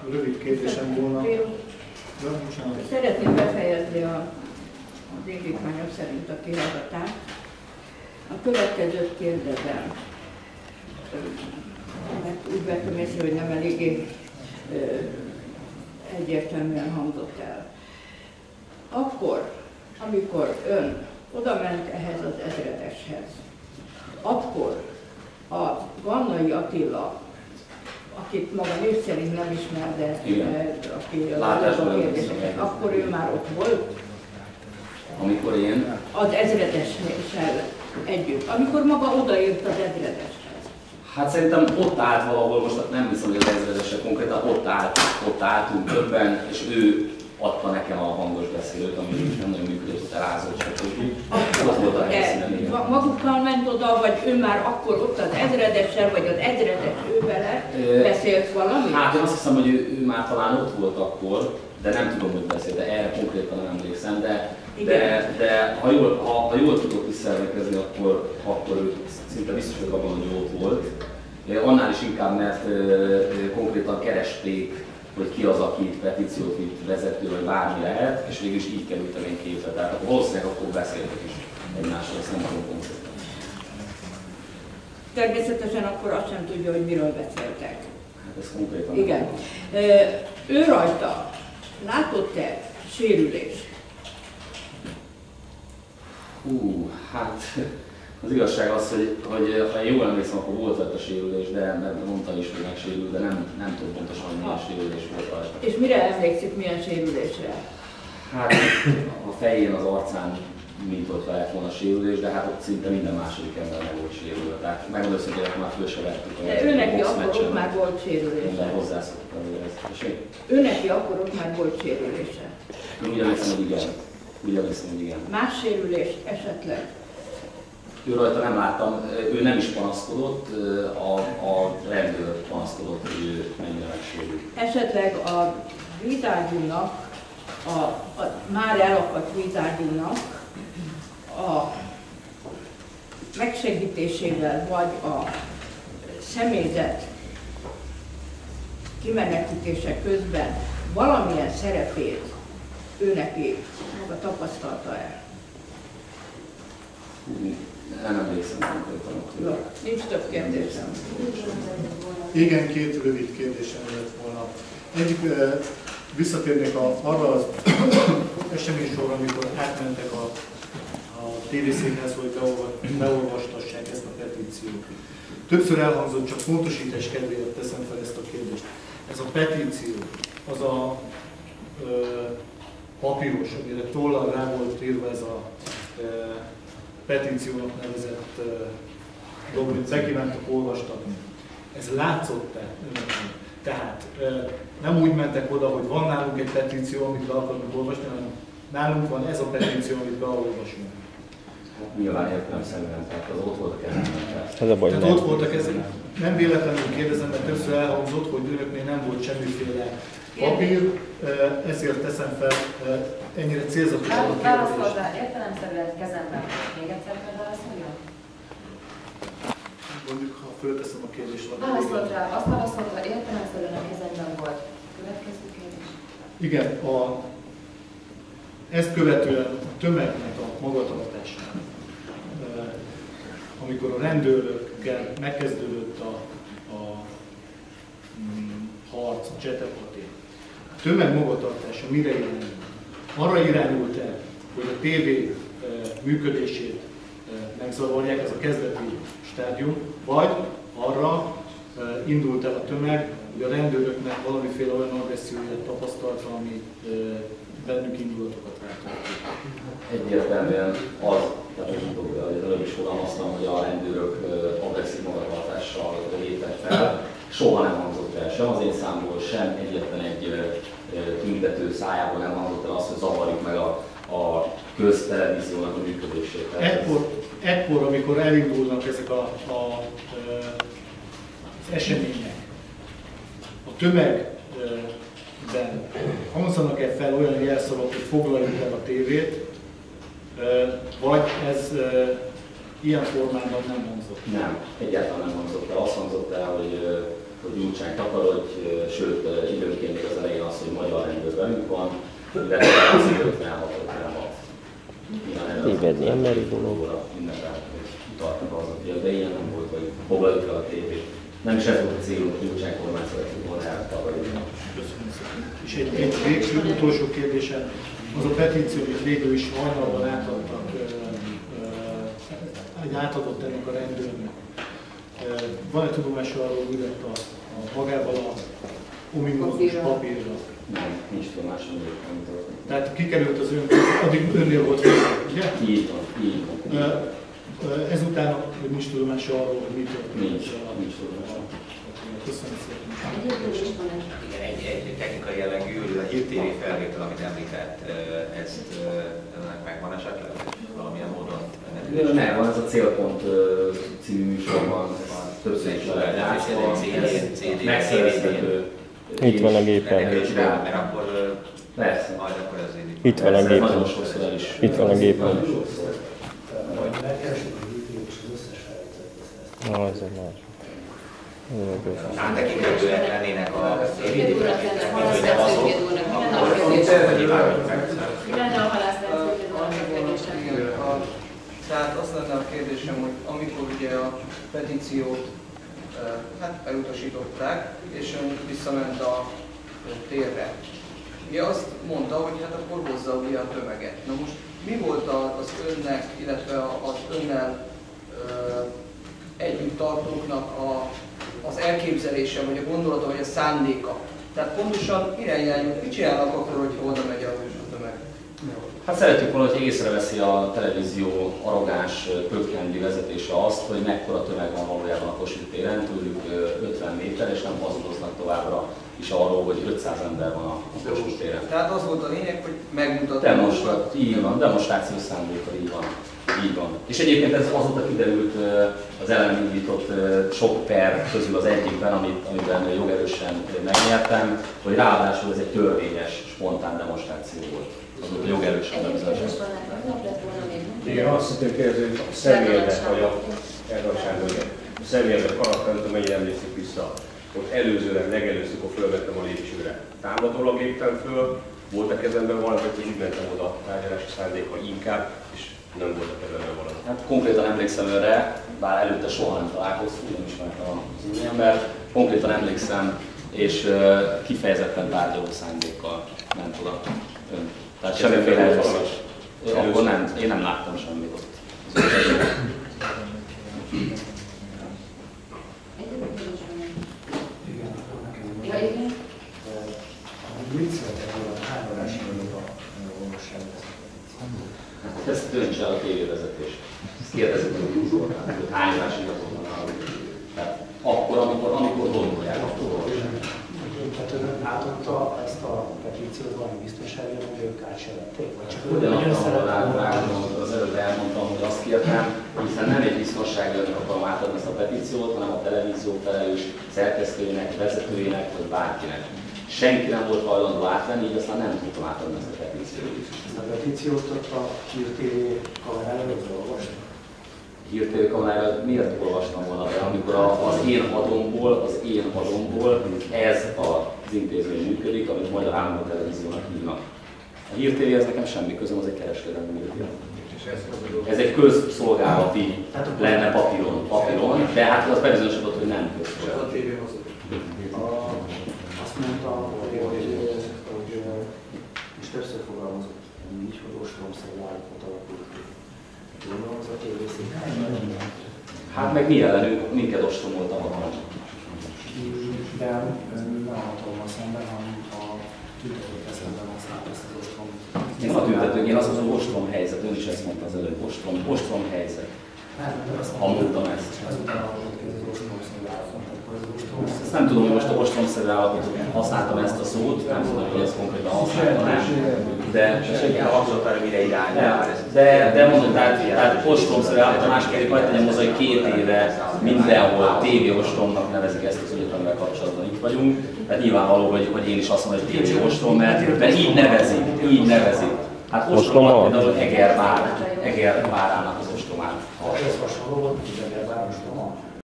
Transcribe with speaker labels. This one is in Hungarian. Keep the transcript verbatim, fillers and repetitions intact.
Speaker 1: rövid kérdésem volna.
Speaker 2: Szeretném befejezni a, az indítványok szerint a kihallgatást. A következőt kérdezem, mert úgy vettem észre, hogy nem eléggé egyértelműen hangzott el. Akkor, amikor ön oda ment ehhez az ezredeshez, akkor a Gannai Attila, akit maga név szerint nem ismer, de aki a kérdéseket, akkor ő már ott volt?
Speaker 3: Amikor én?
Speaker 2: Az ezredessel együtt, amikor maga odaért az ezredeshez.
Speaker 3: Hát szerintem ott állt valahol, most nem hiszem, hogy az ezredesre konkrétan ott állt, ott álltunk többen, és ő adta nekem a hangos beszélőt, ami nem nagyon működött, ott elázott, stb. Ott volt a helyszínen, igen.
Speaker 2: Magukkal ment oda, vagy ő már akkor ott az ezredessel, vagy az ezredes ő vele beszélt valamit?
Speaker 3: Hát én azt hiszem, hogy ő, ő már talán ott volt akkor, de nem tudom, hogy beszélt, de erre konkrétan nem emlékszem, de, de, de ha, jól, ha, ha jól tudok visszaemlékezni, akkor, akkor ő szinte biztos, hogy abban, hogy ott volt. Annál is inkább, mert konkrétan keresték, hogy ki az, aki petíciót vitt, vezető, vagy bármi lehet, és végül is így kerültem én képre. Tehát akkor valószínűleg akkor beszéltek is egymással, ezt nem tudom konkrétan.
Speaker 2: Természetesen akkor azt sem tudja, hogy miről beszéltek.
Speaker 3: Hát ez konkrétan.
Speaker 2: Igen. Ő rajta látott-e sérülést?
Speaker 3: Hú, hát az igazság az, hogy, hogy ha jól emlékszem, akkor volt rajta sérülés, de mert mondta is, hogy megsérül, de nem, nem tudom pontosan, hogy milyen sérülés volt rajta.
Speaker 2: És mire emlékszik, milyen sérülésre?
Speaker 3: Hát a fején, az arcán, mint ott lett volna sérülés, de hát ott szinte minden második ember meg volt sérülve. Tehát megmondom őszintén, hogy már föl se vettük.
Speaker 2: De ő neki akkor ott már volt sérülése.
Speaker 3: Minden hozzászoktam ezt.
Speaker 2: Ő neki akkor ott már volt sérülése.
Speaker 3: Én úgy emlékszem, hogy igen. Úgy emlékszem, hogy igen.
Speaker 2: Más sérülést esetleg?
Speaker 3: Ő rajta nem láttam, ő nem is panaszkodott, a, a rendőr panaszkodott, hogy ő mennyire megsérült.
Speaker 2: Esetleg a vízágyúnak, a, a már elakadt vízágyúnak a megsegítésével, vagy a személyzet kimenekítése közben valamilyen szerepét ő neki maga tapasztalta el?
Speaker 3: Nem emlékszem konkrétan.
Speaker 2: Nincs több kérdésem.
Speaker 1: Igen, két rövid kérdésem lett volna. Egyik, visszatérnék arra az eseménysorra, amikor átmentek a, a tévészékhez, hogy beolvastassák ezt a petíciót. Többször elhangzott, csak pontosítás kedvéért teszem fel ezt a kérdést. Ez a petíció, az a ö, papíros, amire tollal rá volt írva ez a ö, petíciónak nevezett uh, dolog, amit bekívántak olvastatni. Ez látszott-e önöknek? Tehát uh, nem úgy mentek oda, hogy van nálunk egy petíció, amit be akarunk olvasni, hanem nálunk van ez a petíció, amit beolvasunk.
Speaker 3: Hát nyilván értelemszerűen, tehát az ott volt a kezemben.
Speaker 4: Ez a baj,
Speaker 1: tehát ott volt a kezemben. Nem véletlenül kérdezem, mert többször elhangzott, hogy önöknél nem volt semmiféle papír, ezért teszem fel ennyire célzatosan a kérdést.
Speaker 5: Válaszol rá, értelemszerűen kezemben. Még egyszer kell válaszoljon?
Speaker 1: Mondjuk, ha fölteszem a kérdést.
Speaker 5: Válaszolt rá, azt válaszolta, értelemszerűen a kezemben volt. Következő kérdés.
Speaker 1: Igen, a, ezt követően a tömegnek a magatartása, amikor a rendőrökkel megkezdődött a, a mm, harc, a csetepaté, a tömeg magatartása mire irányult? Arra irányult el, hogy a tévé működését megzavarják, ez a kezdeti stádium, vagy arra indult el a tömeg, hogy a rendőröknek valamiféle olyan agresszióját tapasztalta, ami bennük indulatokat váltott.
Speaker 3: Egyértelműen az, tehát hogy előbb is fogalmaztam, hogy a rendőrök agresszív magatartással léptek fel. Soha nem hangzott el, sem az én számból, sem egyetlen egy tüntető szájából nem hangzott el azt, hogy zavarjuk meg a, a köztelevíziónak a működését.
Speaker 1: Ekkor, ekkor, amikor elindulnak ezek a, a, az események, a tömegben hangzanak-e fel olyan jelszavak, hogy foglaljuk el a tévét, vagy ez ilyen formában nem hangzott?
Speaker 3: Nem, egyáltalán nem hangzott el. Azt hangzott el, hogy, hogy Gyurcsány takarodj, sőt időnként illetve az ötvenhat ötvenhat.
Speaker 4: Tévedni emberi dolog.
Speaker 3: Mindenre utaltak azok, hogy de ilyen nem volt, hogy foglaljuk el a tévét. Nem is ez volt a célunk, hogy újság kormány szeretünk volna eltagadni.
Speaker 1: És egy, egy végső, utolsó kérdésem, az a petíció, amit végül is hajnalban átadtak, egy átadott ennek a rendőrnek. Van-e tudomása arról, hogy lett a, a magával a ominózus papírra?
Speaker 3: Nem, nincs tudomásom, hogy nem történt.
Speaker 1: Tehát kikerült az ön, addig önnél volt fel, ugye?
Speaker 3: Így van, így van.
Speaker 1: Ezután nincs tudomása arról, hogy mi történt?
Speaker 3: Nincs, nincs tudomása.
Speaker 1: Köszönöm szépen.
Speaker 6: Igen, egy, egy technikai jellegű, a Hír té vé felvétel, amit említett, ezt ennek megvan esetleg valamilyen módon?
Speaker 3: Nem, van ez a Célpont című műsorban, többször is lehet játszva, megszerezhető.
Speaker 4: Itt van a gépen.
Speaker 6: Mert akkor
Speaker 3: Persze.
Speaker 6: majd akkor ez így.
Speaker 4: Itt van a gépen.
Speaker 3: Nagyon sokszor el is.
Speaker 4: Itt van a gépen. Na, ez egy más.
Speaker 6: Áttekinthetőek lennének a
Speaker 5: Szőkéd úrnak lenne, halászlát Szőkéd úrnak, mi lenne a halászlát Szőkéd úrnak a kérdésem?
Speaker 7: Tehát azt lenne a kérdésem, hogy amikor ugye a petíciót hát elutasították, és ön visszament a térre, ugye azt mondta, hogy hát akkor hozza ugye a tömeget. Na most mi volt az önnek, illetve az önnel együtt tartóknak a, az elképzelése, vagy a gondolata, vagy a szándéka? Tehát pontosan irányányult, mit csinálnak akkor, hogy oda megy a tömeg?
Speaker 3: Hát szeretjük volna, hogy észreveszi a televízió arrogáns pökkendi vezetése azt, hogy mekkora tömeg van valójában a Kossuth téren, tőlük ötven méter, és nem hazudoznak továbbra is arról, hogy ötszáz ember van a Kossuth téren.
Speaker 7: Tehát az volt a lényeg, hogy megmutatni.
Speaker 3: Demonstrat, így van, demonstrációs szándékkal, így van. Így van. És egyébként ez azóta kiderült az ellen indított sok per közül az egyikben, amit, amiben jogerősen megnyertem, hogy ráadásul ez egy törvényes, spontán demonstráció volt. Azóta jogerősen bebizonyos.
Speaker 8: Igen, azt szeretném kérdezni, hogy a személyednek, vagy a a személyednek karakter, nem tudom, mennyire emlékszik vissza. Ott előzőleg, legelőször, akkor fölvettem a lépcsőre. Támadólag léptem föl, volt a kezemben valami, hogy így mentem oda tárgyalási szándékkal inkább, és nem volt a kezemben valami.
Speaker 3: Hát konkrétan emlékszem önre, bár előtte soha nem találkoztunk, nem ismertem az úriembert, konkrétan emlékszem, és uh, kifejezetten tárgyaló szándékkal ment oda ön. Tehát semmiféle először. Akkor nem, én nem láttam semmit ott.
Speaker 5: Ja, igen.
Speaker 9: Mit szeretek volna, hány órás vagyok a orvosságban?
Speaker 3: Ezt döntse el a tévévezetés. Ezt kérdezik, hogy hány órás igazolt van. Tehát akkor, amikor, amikor gondolják, akkor orvosság.
Speaker 9: Tehát ön átadta ezt a petíciót valami biztonságra, hogy ők át se vették?
Speaker 3: Ugyanazon az előbb elmondtam, hogy azt kértem, hiszen nem egy biztonságőrnek akarom átadni ezt a petíciót, hanem a televízió felelős szerkesztőjének, vezetőjének, vagy bárkinek. Senki nem volt hajlandó átvenni, így aztán nem tudtam átadni ezt a petíciót.
Speaker 9: Ezt a petíciót ott a Hír té vé kamerára olvasni?
Speaker 3: Hír té vé kamerára miért olvastam volna be, amikor az én adomból, az én adomból ez az intézmény működik, amit majd a Állandó Televíziónak hívnak. A Hír té vé ez nekem semmi közöm, az egy kereskedelmi média. Ez egy közszolgálati lenne papíron, papíron, de hát az bebizonyosodott, hogy nem közszolgálati.
Speaker 9: Azt mondta, hogy, hogy, hogy és többször fogalmazott így, hogy ostromszerű állapot alakult ki. Gondolom, az a tévészék.
Speaker 3: Hát meg mi ellenünk, minket ostromolta a hatalmat.
Speaker 9: De nem a hatalommal szemben, hanem a tüntetőkkel szemben használt ezt az ostrom.
Speaker 3: Én a tüntetők, én azt mondom, hogy ostrom helyzet, ön is ezt mondta az előbb, ostrom, ostrom helyzet. Ha mondtam ezt.
Speaker 9: Azután alakult ki ez az ostromszerű állapot.
Speaker 3: Ezt nem tudom, hogy most a ostromszerű állapotot használtam ezt a szót, nem tudom, hogy ezt konkrétan használtam, de
Speaker 6: Igen, hangzottára mire irányul.
Speaker 3: de, de mondom, tehát, tehát ostromszerű állapot, másképp majd tegyem hozzá, hogy két éve mindenhol tévéostromnak nevezik ezt az ügyet, amivel kapcsolatban itt vagyunk. Tehát nyilvánvaló, hogy, hogy én is azt mondom, hogy tévéostrom, mert, mert így nevezik, így nevezik. Hát ostromnak például Egervár, Egervárának az ostromát.
Speaker 9: Ez hasonló volt,